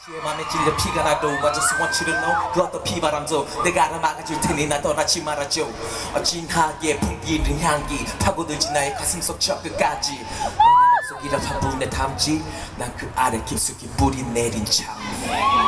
내 맘에 찔려 피가 나도 I just want you to know 그 어떤 비바람도 내가 알아 막아줄 테니 나 떠나지 말아줘 진하게 풍기는 향기 파고들지 나의 가슴속 저 끝까지 너의 맘속이라 화분에 담지 난 그 아래 깊숙이 뿌리 내린 참